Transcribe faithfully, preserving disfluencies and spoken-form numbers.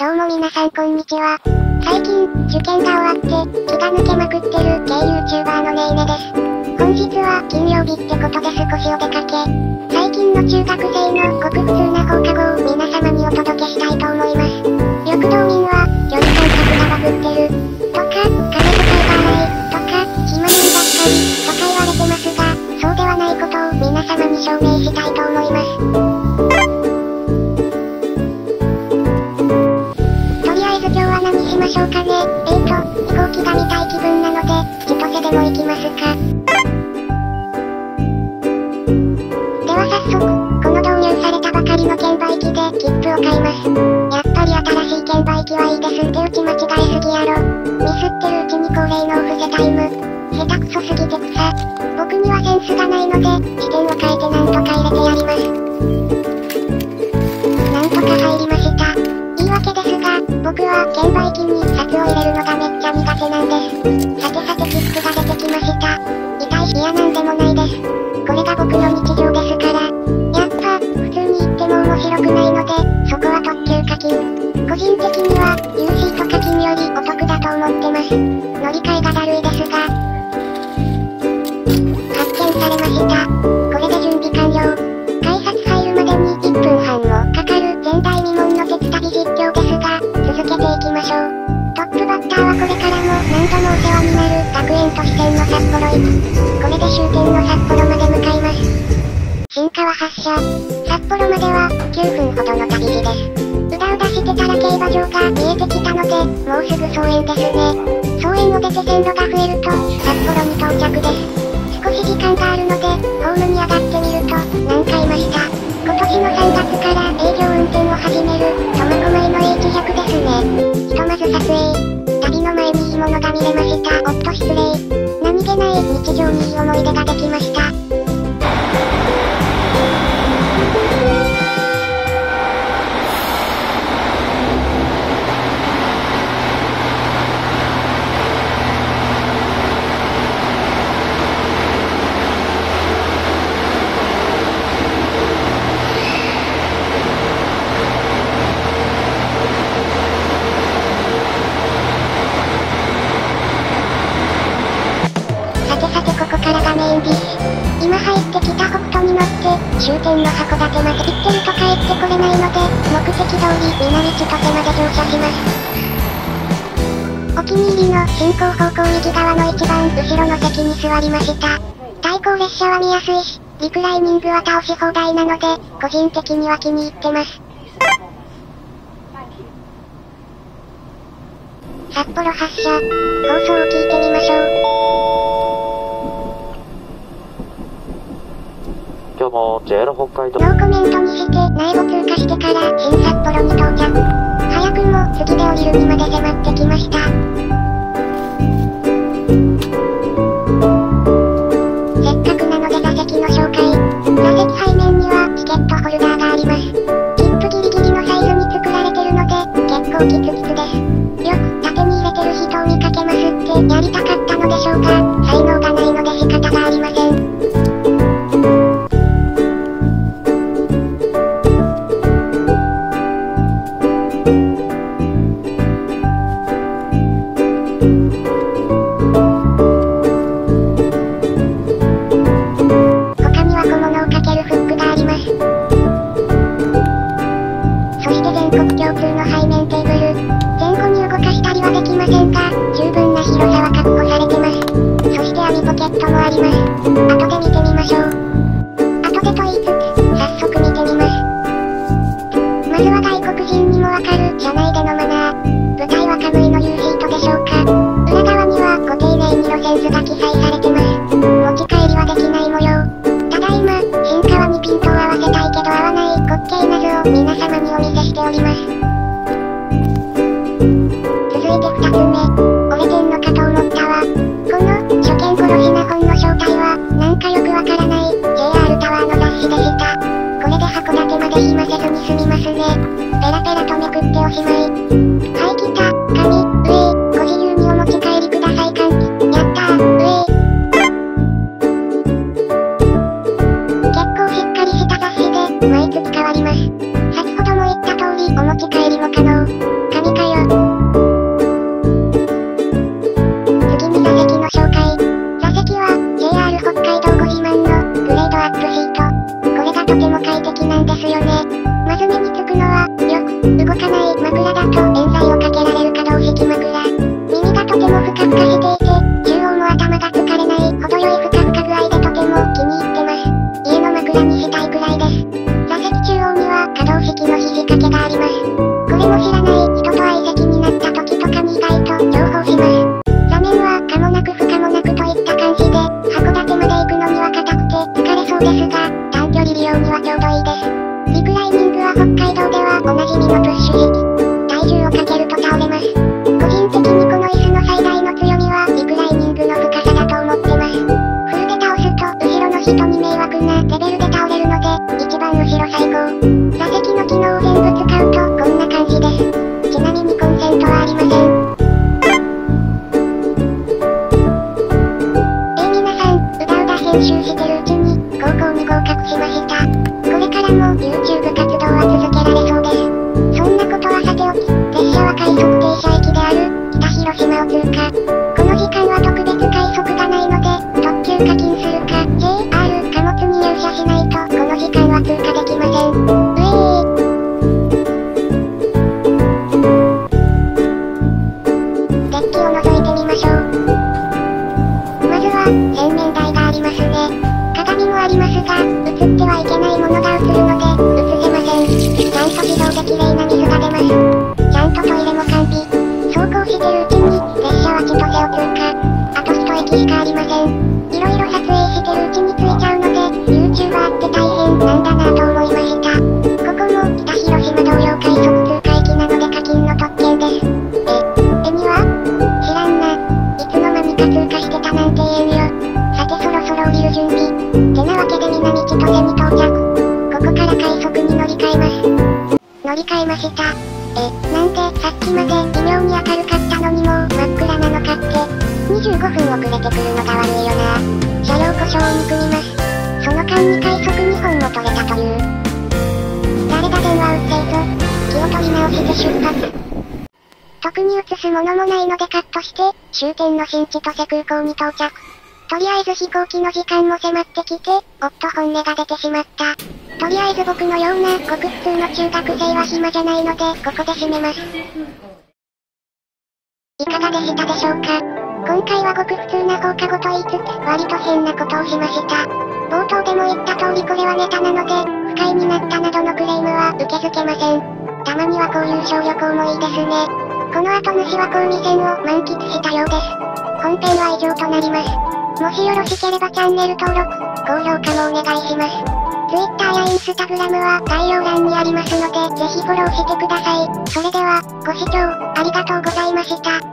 どうも皆さんこんにちは。最近、受験が終わって、気が抜けまくってるゲイ YouTuber のねいねです。本日は金曜日ってことで少しお出かけ。最近の中学生のごく普通な放課後を皆様にお届けしたいと思います。緑道民は、距離感覚がバグってる。とか、金とかが荒い。とか、暇人ばっかり。とか言われてますが、そうではないことを皆様に証明したいと思います。しましょうかね。えーと、飛行機が見たい気分なので、千歳でも行きますか。では早速、この導入されたばかりの券売機で切符を買います。やっぱり新しい券売機はいいですって打ち間違えすぎやろ。ミスってるうちに恒例のお布施タイム。下手くそすぎて草。僕にはセンスがないので、視点を変えてなんとか入れてやります。なんとか入りました。言い訳ですが、僕は券売機に札を入れるのがめっちゃ苦手なんです。さてさて切符が出てきました。痛いし嫌なんでもないです。これが僕の日常ですから。やっぱ、普通に言っても面白くないので、そこは特急課金。個人的には、ユーシーと課金よりお得だと思ってます。乗り換えがだるいですが。発見されました。これで準備完了。改札入るまでにいっぷんはんもかかる前代未聞の鉄旅実況ですが、続けていきましょう。トップバッターはこれからも何度もお世話になる学園都市線の札幌駅。これで終点の札幌まで向かいます。新川発車。札幌まではきゅうふんほどの旅路です。うだうだしてたら競馬場が見えてきたので、もうすぐ草園ですね。草園を出て線路が増えると、札幌に到着です。少し時間があるので、ホームに上がってみると、なんかいました。今年のさんがつから営業運転を始める、苫小牧の エイチひゃく ですね。ひとまず撮影。旅の前にいいものが見れました。おっと失礼。何気ない日常にいい思い出ができました。今入ってきた北斗に乗って、終点の函館まで行ってると帰ってこれないので、目的通り南千歳まで乗車します。お気に入りの進行方向右側の一番後ろの席に座りました。対向列車は見やすいし、リクライニングは倒し放題なので、個人的には気に入ってます。札幌発車、放送を聞いてみましょう。 今日も ジェイアール 北海道。 ノーコメントにして、苗を通過してから新札幌に到着。早くも次で降りるにまで迫ってきました。せっかくなので座席の紹介。座席背面にはチケットホルダーがあります。切符ギリギリのサイズに作られてるので、結構キツキツです。よく縦に入れてる人を見かけますってやりたかったのでしょうか。才能がないので仕方がありません。全国共通の背面テーブル。前後に動かしたりはできませんが、十分な広さは確保されてます。そして網ポケットもあります。後で見てみましょう。後でと言いつつ、早速見てみます。まずは外国人にもわかる車内でのマナー。舞台はカムイの U シートでしょうか。裏側にはご丁寧に路線図が記載されてます。持ち帰りはできない模様。ただいま、新川にピントを合わせたいけど合わない滑稽な図を皆様にお見せしております。続いてふたつめ。折れてんのかと思ったわ。この、初見殺しな本の正体は、なんかよくわからない、ジェイアール タワーの雑誌でした。これで函館まで暇せずに済みますね。ペラペラとめくっておしまい。はい来た、紙、うえー、ご自由にお持ち帰りくださいかん。やったー、うえー。結構しっかりした雑誌で、毎月変わります。先ほども言った通りお持ち帰りも可能。 ますよね。まず目につくのは、よく、動かない枕だと冤罪をかけられる可動式枕。耳がとてもふかふかしていて、中央も頭が疲れない、程よいふかふか具合でとても気に入ってます。家の枕にしたいくらいです。座席中央には可動式の肘掛けがあります。これも知らない人と相席になった時とかに意外と重宝します。座面は可もなく不可もなくといった感じで、函館まで行くのには硬くて疲れそうですが、短距離利用にはちょうどいいです。リクライニングは北海道ではおなじみのプッシュ式。体重をかけると倒れます。個人的にこの椅子の最大の強みはリクライニングの深さだと思ってます。フルで倒すと後ろの人に迷惑なレベルで倒れるので、一番後ろ最高。座席の機能を全部使うとこんな感じです。ちなみにコンセントはありません。えー、皆さん、うだうだ編集してるうちに高校に合格しました。これからも YouTube 活動は続けられそうです。そんなことはさておき、列車は快速停車駅である北広島を通過。この時間は特別快速がないので、特急課金するか ジェイアール 貨物に入車しないとこの時間は通過できません。うえー。デッキを覗いてみましょう。まずは洗面台がありますね。鏡もありますが、映ってはいけないものが映るので映せません。ちゃんと自動で綺麗な水が出ます。ちゃんとトイレも完備。走行してるうちに列車は千歳を通過。あと一駅しかありません。いろいろ撮影してるうちに着いちゃうので YouTuber って大変なんだなぁと思いました。ここも北広島同様快速通過駅なので課金の特権です。え、えには知らんな。いつの間にか通過してたなんて言えんよ。さてそろそろ降りる準備。てなわけで南千歳に到着。ここから快速に乗り換えます。乗り換えました。え、なんでさっきまで微妙に明るかったのにもう真っ暗なのかって。にじゅうごふん遅れてくるのが悪いよな。車両故障を憎みます。その間に快速にほんも取れたという。誰だ電話うっせえぞ。気を取り直して出発。特に映すものもないのでカットして、終点の新千歳空港に到着。とりあえず飛行機の時間も迫ってきて、おっと本音が出てしまった。とりあえず僕のようなごく普通の中学生は暇じゃないので、ここで締めます。いかがでしたでしょうか？今回はごく普通な放課後と言いつつ、割と変なことをしました。冒頭でも言った通りこれはネタなので、不快になったなどのクレームは受け付けません。たまにはこういう小旅行もいいですね。この後主は小海線を満喫したようです。本編は以上となります。もしよろしければチャンネル登録、高評価もお願いします。Twitter や Instagram は概要欄にありますので、ぜひフォローしてください。それでは、ご視聴ありがとうございました。